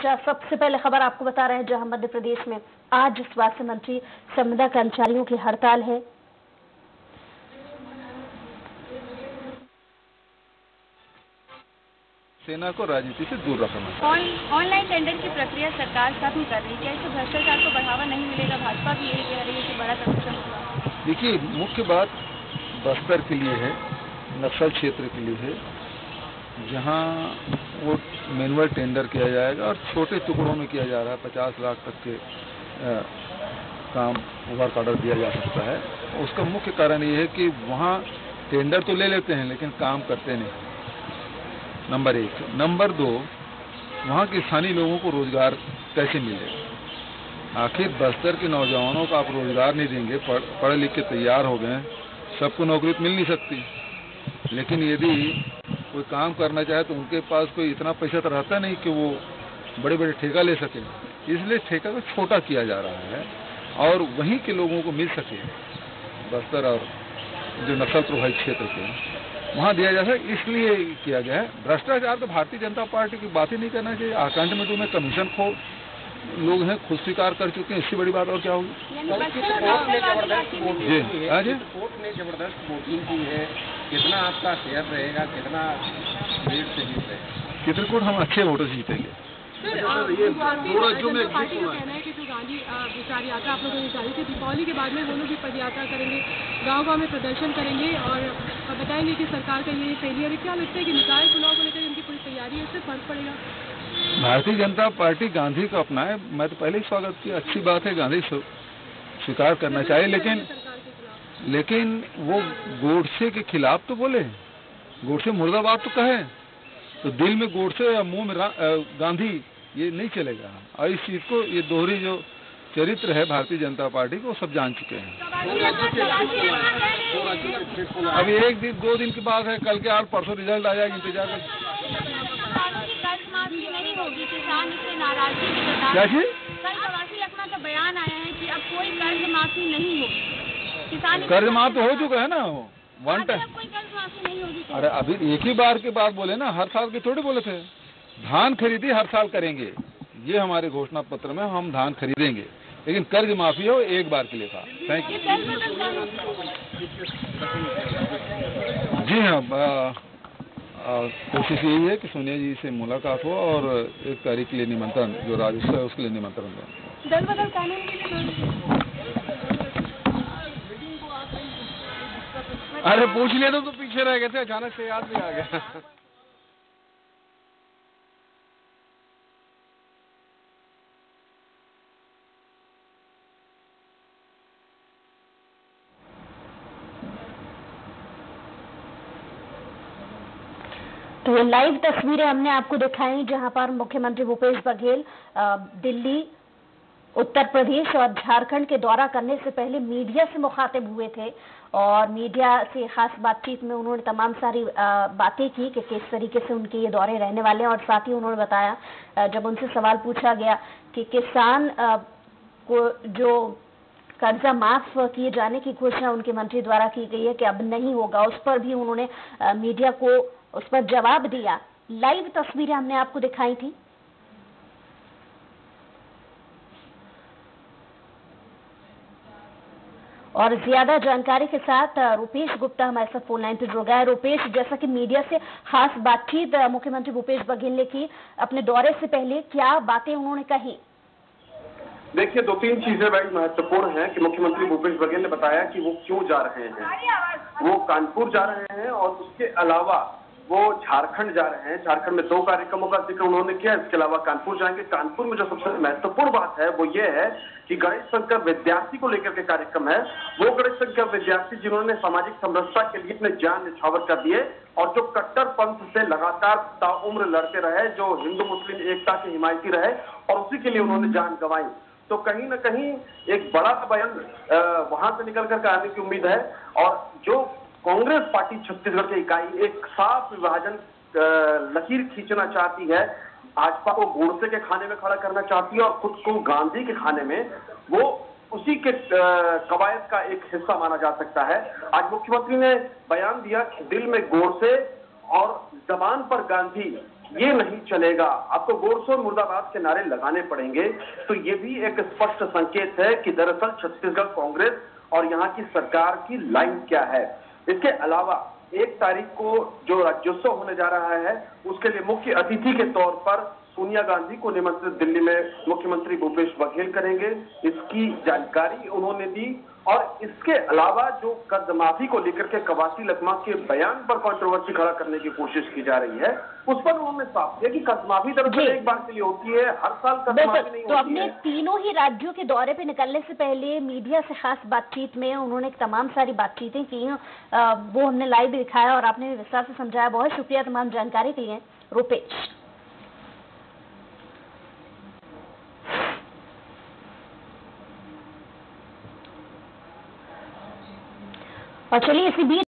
सबसे पहले खबर आपको बता रहे हैं, जहां मध्य प्रदेश में आज स्वास्थ्य मंत्री संविदा कर्मचारियों की हड़ताल है। सेना को राजनीति से दूर रखना। ऑनलाइन टेंडर की प्रक्रिया सरकार खत्म कर रही है, क्या इससे भ्रष्टाचार को बढ़ावा नहीं मिलेगा? भाजपा भी यही कह रही है कि बड़ा प्रदर्शन होगा। देखिए, मुख्य बात बस्तर के लिए है, नक्सल क्षेत्र के लिए है, जहां वो मैनुअल टेंडर किया जाएगा और छोटे टुकड़ों में किया जा रहा है। 50 लाख तक के काम वर्क ऑर्डर दिया जा सकता है। उसका मुख्य कारण ये है कि वहाँ टेंडर तो ले लेते हैं लेकिन काम करते नहीं, नंबर 1। नंबर 2, वहाँ के स्थानीय लोगों को रोजगार कैसे मिलेगा? आखिर बस्तर के नौजवानों को आप रोजगार नहीं देंगे, पढ़े लिख के तैयार हो गए, सबको नौकरी तो मिल नहीं सकती। लेकिन यदि कोई काम करना चाहे तो उनके पास कोई इतना पैसा तो रहता नहीं कि वो बड़े बड़े ठेका ले सके। इसलिए ठेका को छोटा किया जा रहा है और वहीं के लोगों को मिल सके, बस्तर और जो नक्सल प्रभावित क्षेत्र के वहाँ दिया जा सके, इसलिए किया गया है। भ्रष्टाचार तो भारतीय जनता पार्टी की बात ही नहीं करना चाहिए। आकांड में जो में कमीशन खो लोग हैं, खुद स्वीकार कर चुके हैं, इससे बड़ी बात और क्या होगी? जी, कोर्ट ने जबरदस्त वोटिंग की है। कितना आपका शेयर रहेगा, कितना लीड से जीत रहेगा? चित्रकूट हम अच्छे वोटों से जीतेंगे। ये दो राज्यों में पार्टी का कहना है कि जो गांधी विचार यात्रा आप लोगों ने निकाली थी, दीपावली के बाद में वो लोग भी पद यात्रा करेंगे, गांव-गांव में प्रदर्शन करेंगे और बताएंगे कि सरकार का ये फेलियर है। क्या लगता है कि निकाय चुनाव को लेकर उनकी पूरी तैयारी है, इससे फर्क पड़ेगा? भारतीय जनता पार्टी गांधी को अपनाए, मैं तो पहले ही स्वागत किया। अच्छी बात है, गांधी स्वीकार करना चाहिए, लेकिन वो गोडसे के खिलाफ तो बोले, गोडसे मुर्दाबाद तो कहे, तो दिल में गोडसे या मुंह में गांधी, ये नहीं चलेगा। और इस चीज को, ये दोहरी जो चरित्र है भारतीय जनता पार्टी को, सब जान चुके हैं। अभी 1-2 दिन की बात है, कल के आज परसों रिजल्ट आ जाएगा, इंतजार कर। किसान इससे नाराजगी क्या चीज? कल प्रवासी लखनऊ का बयान आया है कि अब कोई कर्ज माफी नहीं होगी। किसान कर्ज माफ तो हो चुका है ना, वन टाइम। कोई कर्ज माफी नहीं होगी। अरे अभी एक ही बार की बात बोले ना, हर साल के थोड़े बोले थे। धान खरीदी हर साल करेंगे, ये हमारे घोषणा पत्र में, हम धान खरीदेंगे, लेकिन कर्ज माफी हो एक बार के लिए था। Thank you. जी हाँ, कोशिश यही है कि सोनिया जी से मुलाकात हो और 1 तारीख के लिए निमंत्रण, जो राजस्व है उसके लिए निमंत्रण दें। दल बदल कानून के लिए अरे पूछ लिया तो पीछे रह गए थे, अचानक से याद भी आ गया। तो ये लाइव तस्वीरें हमने आपको दिखाई, जहां पर मुख्यमंत्री भूपेश बघेल दिल्ली, उत्तर प्रदेश और झारखंड के दौरा करने से पहले मीडिया से मुखातिब हुए थे और मीडिया से खास बातचीत में उन्होंने तमाम सारी बातें की कि किस तरीके से उनके ये दौरे रहने वाले हैं। और साथ ही उन्होंने बताया, जब उनसे सवाल पूछा गया कि किसान को जो कर्जा माफ किए जाने की घोषणा उनके मंत्री द्वारा की गई है कि अब नहीं होगा, उस पर भी उन्होंने मीडिया को उस पर जवाब दिया। लाइव तस्वीरें हमने आपको दिखाई थी। और ज्यादा जानकारी के साथ रुपेश गुप्ता हमारे साथ फोन लाइन पर जुड़ गया है। रुपेश, जैसा कि मीडिया से खास बातचीत मुख्यमंत्री भूपेश बघेल ने की अपने दौरे से पहले, क्या बातें उन्होंने कही? देखिए, 2-3 चीजें बड़ी महत्वपूर्ण हैं कि मुख्यमंत्री भूपेश बघेल ने बताया कि वो क्यों जा रहे हैं। वो कानपुर जा रहे हैं और उसके अलावा वो झारखंड जा रहे हैं। झारखंड में 2 कार्यक्रमों का जिक्र उन्होंने किया, इसके अलावा कानपुर जाएंगे। कानपुर में जो सबसे महत्वपूर्ण बात है वो ये है कि गणेश संकर विद्यार्थी को लेकर के कार्यक्रम है। वो गणेश संकर विद्यार्थी जिन्होंने सामाजिक समरसता के लिए अपने जान न्यौछावर कर दिए और जो कट्टर पंथ से लगातार ताउम्र लड़ते रहे, जो हिंदू मुस्लिम एकता के हिमायती रहे और उसी के लिए उन्होंने जान गंवाई। तो कहीं न कहीं एक बड़ा बयान वहां से निकल कर आने की उम्मीद है। और जो कांग्रेस पार्टी छत्तीसगढ़ की इकाई एक साफ विभाजन लकीर खींचना चाहती है, भाजपा को गोडसे के खाने में खड़ा करना चाहती है और खुद को गांधी के खाने में, वो उसी के कवायद का एक हिस्सा माना जा सकता है। आज मुख्यमंत्री ने बयान दिया कि दिल में गोडसे और जबान पर गांधी, ये नहीं चलेगा, आपको गोरसोर मुर्दाबाद के नारे लगाने पड़ेंगे। तो ये भी एक स्पष्ट संकेत है कि दरअसल छत्तीसगढ़ कांग्रेस और यहाँ की सरकार की लाइन क्या है। इसके अलावा 1 तारीख को जो राज्योत्सव होने जा रहा है, उसके लिए मुख्य अतिथि के तौर पर सोनिया गांधी को निमंत्रित दिल्ली में मुख्यमंत्री भूपेश बघेल करेंगे, इसकी जानकारी उन्होंने दी। और इसके अलावा जो कर्ज माफी को लेकर के कवासी लखमा के बयान पर कंट्रोवर्सी खड़ा करने की कोशिश की जा रही है, उस पर उन्होंने साफ किया कि कर्ज माफी दरअसल एक बार के लिए होती है, हर साल कर्ज माफी नहीं होती है। तो अपने तीनों ही राज्यों के दौरे पे निकलने से पहले मीडिया से खास बातचीत में उन्होंने तमाम सारी बातचीतें की, वो हमने लाइव दिखाया और आपने विस्तार से समझाया। बहुत शुक्रिया तमाम जानकारी के लिए रूपेश। और चलिए इसी बीच